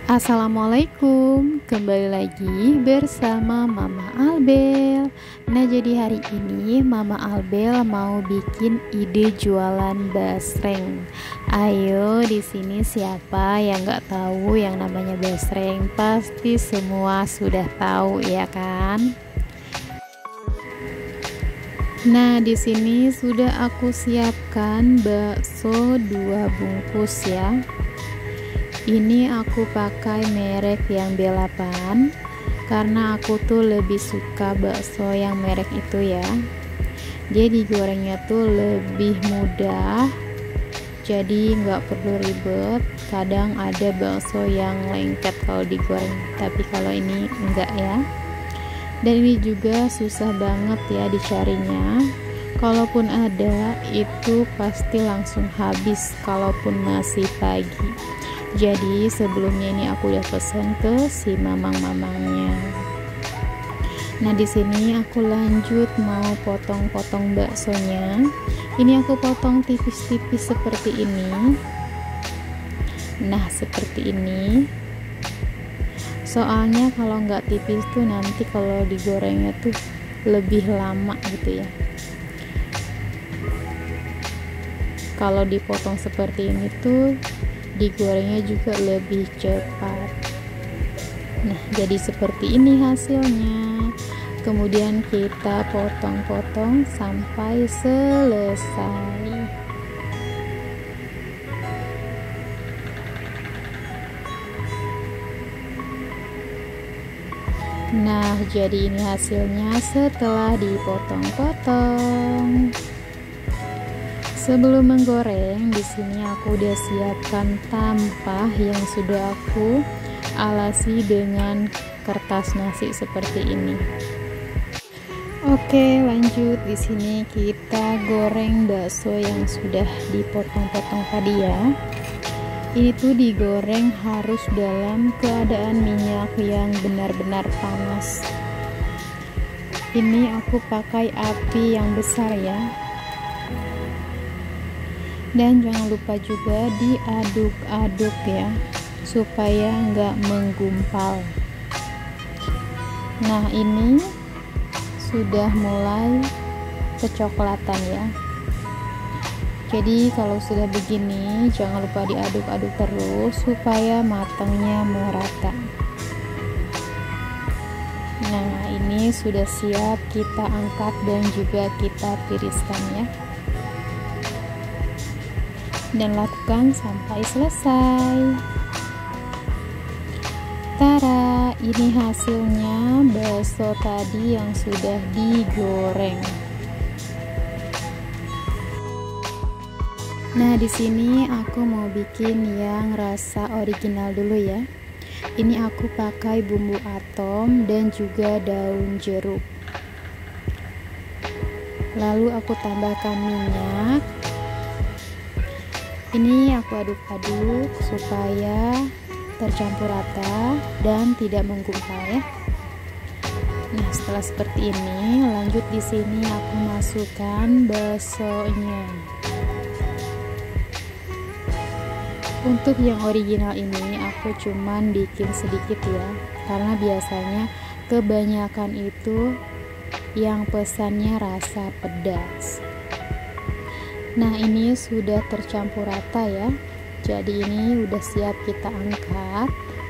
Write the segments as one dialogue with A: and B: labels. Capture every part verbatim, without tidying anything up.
A: Assalamualaikum, kembali lagi bersama Mama Albel. Nah, jadi hari ini Mama Albel mau bikin ide jualan basreng. Ayo, di sini siapa yang nggak tahu yang namanya basreng? Pasti semua sudah tahu ya kan? Nah, di sini sudah aku siapkan bakso dua bungkus ya. Ini aku pakai merek yang B delapan karena aku tuh lebih suka bakso yang merek itu ya. Jadi gorengnya tuh lebih mudah, jadi nggak perlu ribet. Kadang ada bakso yang lengket kalau digoreng, tapi kalau ini enggak ya. Dan ini juga susah banget ya dicarinya. Kalaupun ada, itu pasti langsung habis kalaupun masih pagi. Jadi sebelumnya ini aku udah pesen ke si mamang-mamangnya. Nah, di sini aku lanjut mau potong-potong baksonya. Ini aku potong tipis-tipis seperti ini. Nah, seperti ini. Soalnya kalau nggak tipis tuh nanti kalau digorengnya tuh lebih lama gitu ya. Kalau dipotong seperti ini tuh digorengnya juga lebih cepat. Nah, jadi seperti ini hasilnya. Kemudian kita potong-potong sampai selesai. Nah, jadi ini hasilnya setelah dipotong-potong. Sebelum menggoreng, di sini aku udah siapkan tampah yang sudah aku alasi dengan kertas nasi seperti ini. Oke, lanjut. Di sini kita goreng bakso yang sudah dipotong-potong tadi ya. Ini tuh digoreng harus dalam keadaan minyak yang benar-benar panas. Ini aku pakai api yang besar ya. Dan jangan lupa juga diaduk-aduk ya, supaya nggak menggumpal. Nah, ini sudah mulai kecoklatan ya. Jadi kalau sudah begini, jangan lupa diaduk-aduk terus supaya matangnya merata. Nah, ini sudah siap kita angkat dan juga kita tiriskan ya. Dan lakukan sampai selesai. Tara, ini hasilnya bakso tadi yang sudah digoreng. Nah, di sini aku mau bikin yang rasa original dulu ya. Ini aku pakai bumbu atom dan juga daun jeruk. Lalu aku tambahkan minyak. Ini aku aduk-aduk supaya tercampur rata dan tidak menggumpal ya. Nah, setelah seperti ini, lanjut di sini aku masukkan baksonya. Untuk yang original ini aku cuman bikin sedikit ya, karena biasanya kebanyakan itu yang pesannya rasa pedas. Nah, ini sudah tercampur rata ya. Jadi ini udah siap kita angkat.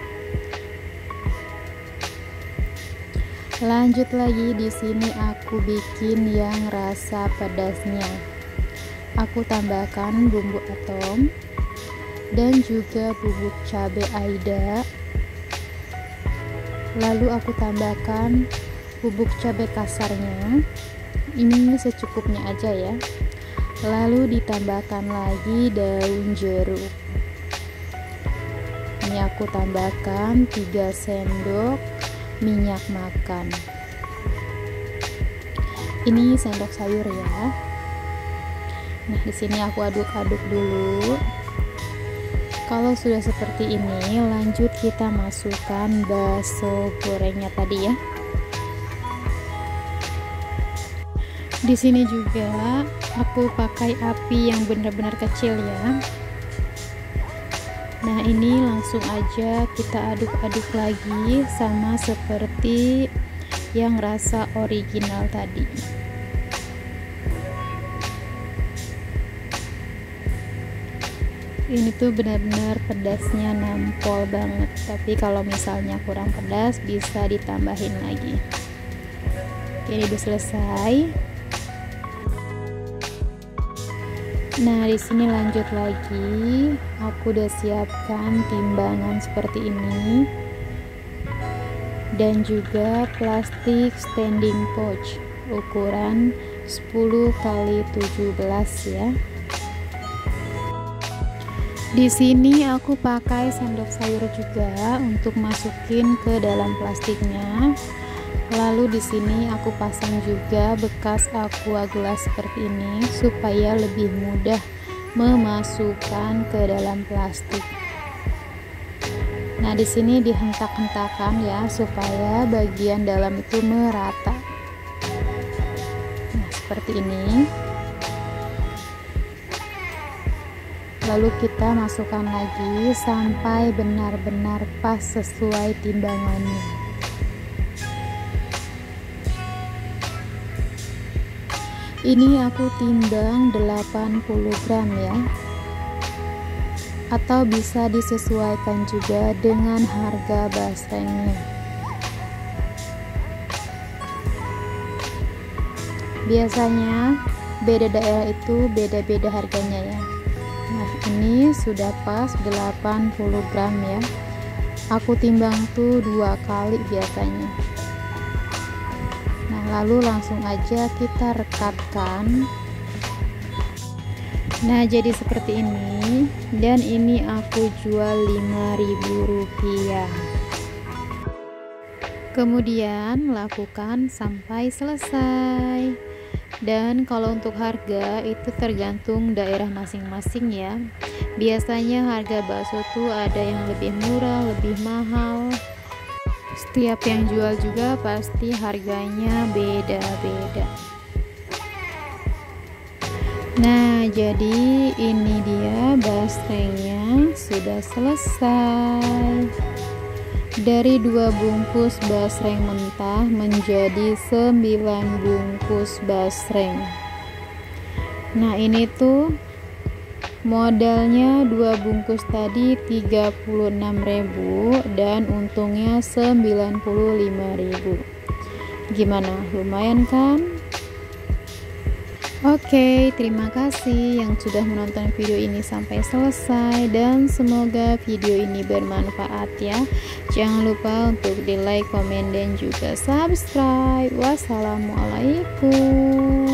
A: Lanjut lagi, di sini aku bikin yang rasa pedasnya. Aku tambahkan bumbu atom dan juga bubuk cabai Aida. Lalu aku tambahkan bubuk cabai kasarnya. Ini secukupnya aja ya. Lalu ditambahkan lagi daun jeruk. Ini aku tambahkan tiga sendok minyak makan. Ini sendok sayur ya. Nah, di sini aku aduk-aduk dulu. Kalau sudah seperti ini, lanjut kita masukkan bakso gorengnya tadi ya. Di sini juga aku pakai api yang benar-benar kecil ya. Nah, ini langsung aja kita aduk-aduk lagi sama seperti yang rasa original tadi. Ini tuh benar-benar pedasnya nampol banget, tapi kalau misalnya kurang pedas bisa ditambahin lagi. Oke, ini udah selesai. Nah, di sini lanjut lagi. Aku udah siapkan timbangan seperti ini dan juga plastik standing pouch ukuran sepuluh kali tujuh belas ya. Di sini aku pakai sendok sayur juga untuk masukin ke dalam plastiknya. Lalu di sini aku pasang juga bekas aqua gelas seperti ini supaya lebih mudah memasukkan ke dalam plastik. Nah, di sini dihentak-hentakan ya supaya bagian dalam itu merata. Nah, seperti ini. Lalu kita masukkan lagi sampai benar-benar pas sesuai timbangannya. Ini aku timbang delapan puluh gram ya, atau bisa disesuaikan juga dengan harga basrengnya. Biasanya beda daerah itu beda-beda harganya ya. Nah, ini sudah pas delapan puluh gram ya. Aku timbang tuh dua kali biasanya. Lalu langsung aja kita rekatkan. Nah, jadi seperti ini, dan ini aku jual lima ribu rupiah. Kemudian lakukan sampai selesai. Dan kalau untuk harga itu tergantung daerah masing-masing ya. Biasanya harga bakso tuh ada yang lebih murah, lebih mahal. Setiap yang jual juga pasti harganya beda-beda. Nah, jadi ini dia basrengnya sudah selesai. Dari dua bungkus basreng mentah menjadi sembilan bungkus basreng. Nah, ini tuh modalnya dua bungkus tadi tiga puluh enam ribu dan untungnya sembilan puluh lima ribu. Gimana? Lumayan kan? Oke, terima kasih yang sudah menonton video ini sampai selesai dan semoga video ini bermanfaat ya. Jangan lupa untuk di like, komen dan juga subscribe. Wassalamualaikum.